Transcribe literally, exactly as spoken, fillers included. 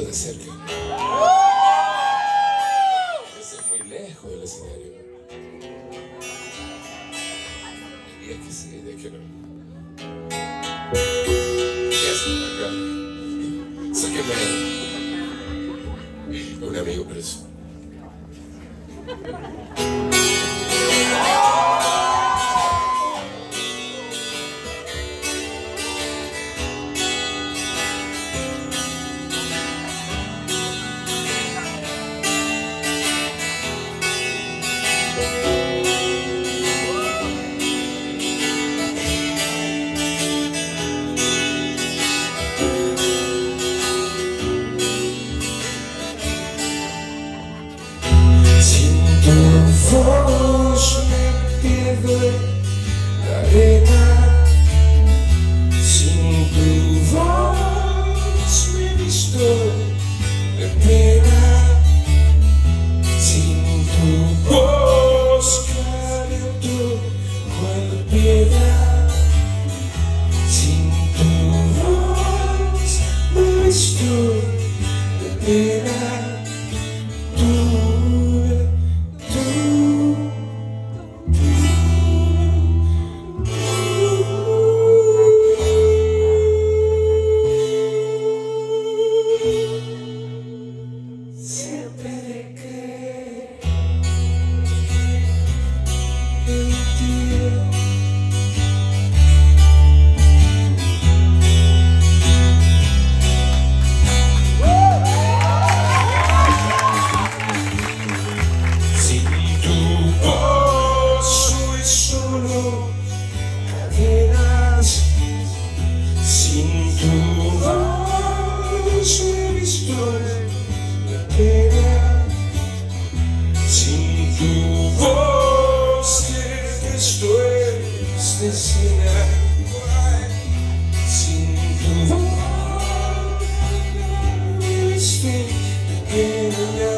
de cerca. Desde muy lejos del escenario. Y es que sí, de que no. ¿Qué haces acá? Sáqueme un amigo preso. Voz me pierdo en la arena, sin tu voz me he visto de pena, sin tu voz caliento cual piedra, sin tu voz me he visto de pena. Sin tu voz me he visto de pena, sin tu voz que esto es de escena, sin tu voz me he visto de pena.